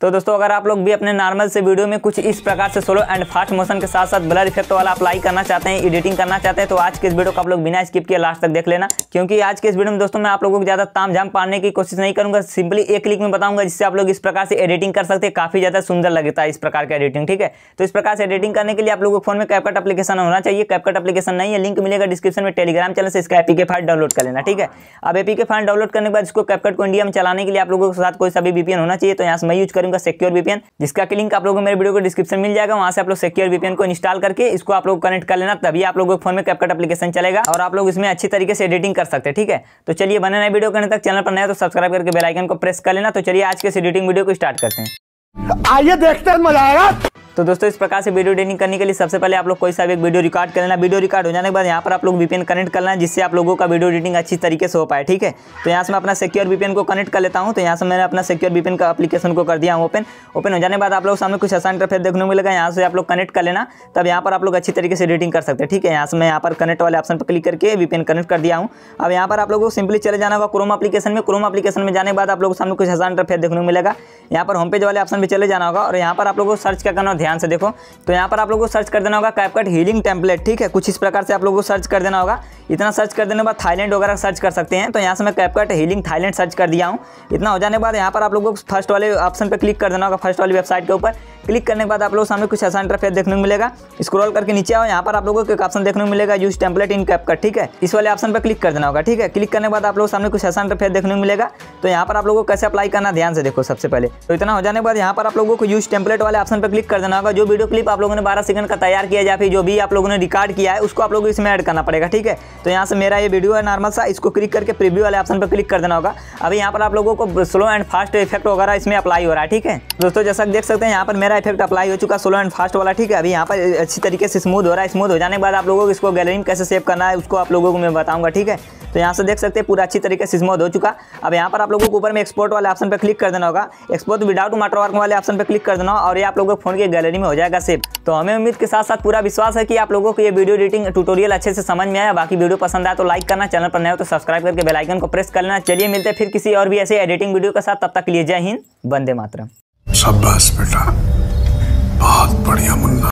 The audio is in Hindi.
तो दोस्तों अगर आप लोग भी अपने नॉर्मल से वीडियो में कुछ इस प्रकार से स्लो एंड फास्ट मोशन के साथ साथ ब्लर इफेक्ट वाला अप्लाई करना चाहते हैं, एडिटिंग करना चाहते हैं, तो आज के इस वीडियो को आप लोग बिना स्किप किए लास्ट तक देख लेना। क्योंकि आज के इस वीडियो में दोस्तों मैं आप लोगों को ज़्यादा तामझाम पाने की कोशिश नहीं करूंगा, सिंपली एक क्लिक में बताऊंगा जिससे आप लोग इस प्रकार से एडिटिंग कर सकते हैं। काफ़ी ज़्यादा सुंदर लगता है इस प्रकार का एडिटिंग, ठीक है। तो इस प्रकार से एडिटिंग करने के लिए आप लोगों को फोन में कैपकट एप्लीकेशन होना चाहिए। कैपकट एप्लीकेशन नहीं है, लिंक मिलेगा डिस्क्रिप्शन में टेलीग्राम चैनल से, इसका एपीके फाइल डाउनलोड कर लेना, ठीक है। अब एपीके फाइल डाउनलोड करने के बाद इसको कैपकट को इंडिया में चलाने के लिए आप लोगों के साथ कोई सा भी वीपीएन होना चाहिए। तो यहाँ से मैं यूज करूंगा सिक्योर वीपीएन, जिसका कि लिंक आप लोगों को मेरे वीडियो को डिस्क्रिप्शन मिल जाएगा। वहां से आप लोग सिक्योर वीपीएन को इंस्टॉल करके इसको आप लोग कनेक्ट कर लेना, तभी आप लोगों के फोन में कैपकट एप्लीकेशन चलेगा और आप लोग इसमें अच्छी तरीके से एडिटिंग कर सकते हैं, ठीक है। तो चलिए बने नए वीडियो करने तक चैनल पर नया तो सब्सक्राइब करके बेल आइकन को प्रेस कर लेना। तो चलिए आज के एडिटिंग वीडियो को स्टार्ट करते हैं। आइए देखते हैं, मजा आएगा। तो दोस्तों इस प्रकार से वीडियो एडिटिंग करने के लिए सबसे पहले आप लोग कोई सा भी एक वीडियो रिकॉर्ड कर लेना। वीडियो रिकॉर्ड हो जाने के बाद यहाँ पर आप लोग वीपीएन कनेक्ट करना है, जिससे आप लोगों का वीडियो एडिटिंग अच्छी तरीके से हो पाए, ठीक है। तो यहाँ से मैं अपना सिक्योर वीपीएन को कनेक्ट कर लेता हूँ। तो यहाँ से मैंने अपना सिक्योर वीपीएन का एप्लीकेशन को कर दिया हूँ ओपन हो जाने के बाद आप लोग सामने कुछ आसान इंटरफेस देखने को मिलेगा। यहाँ से आप लोग कनेक्ट कर लेना, तब यहाँ पर आप लोग अच्छी तरीके से एडिटिंग कर सकते हैं, ठीक है। यहाँ से मैं यहाँ पर कनेक्ट वाले ऑप्शन पर क्लिक करके वीपीएन कनेक्ट कर दिया हूँ। अब यहाँ पर आप लोगों को सिंपली चले जाना होगा क्रोम एप्लीकेशन में। क्रोम एप्लीकेशन में जाने के बाद आप लोग सामने कुछ आसान इंटरफेस देखने को मिलेगा। यहाँ पर होम पेज वाले ऑप्शन पे चले जाना होगा और यहाँ पर आप लोगों को सर्च क्या करना, ध्यान से देखो। तो यहाँ पर आप लोगों को सर्च कर देना होगा कैपकट हीलिंग टेम्पलेट, ठीक है। कुछ इस प्रकार से आप लोगों को सर्च कर देना होगा। इतना सर्च कर देने के बाद थाईलैंड वगैरह सर्च कर सकते हैं। तो यहाँ से मैं कैपकट हीलिंग थाईलैंड सर्च कर दिया हूँ। इतना हो जाने के बाद यहाँ पर आप लोगों को फर्स्ट वाले ऑप्शन पे क्लिक कर देना होगा, फर्स्ट वाली वेबसाइट के ऊपर। क्लिक करने के बाद आप लोगों सामने कुछ आसान इंटरफेस देखने को मिलेगा। स्क्रॉल करके नीचे आओ, यहाँ पर आप लोगों को एक ऑप्शन देखने को मिलेगा यूज टेम्पलेट इन कैपकट, ठीक है। इस वाले ऑप्शन पर क्लिक कर देना होगा, ठीक है। क्लिक करने के बाद आप लोगों सामने कुछ आसान इंटरफेस देखने को मिलेगा। तो यहाँ पर आप लोगों को कैसे अप्लाई करना, ध्यान से देखो सबसे पहले। तो इतना हो जाने के बाद यहाँ पर आप लोगों को यूज टेम्पलेट वाले ऑप्शन पर क्लिक कर देना होगा। जो वीडियो क्लिप आप लोगों ने 12 सेकंड का तैयार किया या फिर जो भी आप लोगों ने रिकॉर्ड किया है उसको आप लोगों को इसमें ऐड करना पड़ेगा, ठीक है। तो यहाँ से मेरा ये वीडियो है नॉर्मल सा, इसको क्लिक करके प्रीव्यू वाले ऑप्शन पर क्लिक कर देना होगा। अभी यहाँ पर आप लोगों को स्लो एंड फास्ट इफेक्ट वगैरह इसमें अप्लाई हो रहा है, ठीक है। दोस्तों जैसा देख सकते हैं यहाँ पर मेरा इफेक्ट अप्लाई हो चुका स्लो एंड फास्ट वाला, ठीक है। अभी यहाँ पर अच्छी तरीके से स्मूथ हो रहा है। स्मूथ हो जाने के बाद आप लोगों को इसको गैलरी में कैसे सेव करना है उसको आप लोगों को मैं बताऊंगा, ठीक है। तो यहाँ से देख सकते हैं पूरा अच्छी तरीके से स्मूथ हो चुका। अब यहाँ पर आप लोगों को ऊपर में एक्सपोर्ट वाले ऑप्शन पर क्लिक कर देना होगा। एक्सपोर्ट विदाउट वाटरमार्क वाले ऑप्शन पर क्लिक कर देना और ये आप लोगों को फोन की गैलरी में हो जाएगा सेव। तो हमें उम्मीद के साथ साथ पूरा विश्वास है कि आप लोगों को ये वीडियो एडिटिंग ट्यूटोरियल अच्छे से समझ में आया। बाकी वीडियो पसंद आया तो लाइक करना, चैनल पर नए हो तो सब्सक्राइब करके बेल आइकन को प्रेस कर लेना। चलिए मिलते हैं फिर किसी और भी ऐसे एडिटिंग वीडियो के साथ, तब तक के लिए जय हिंद, वंदे मातरम। शाबाश बेटा, बहुत बढ़िया मुन्ना।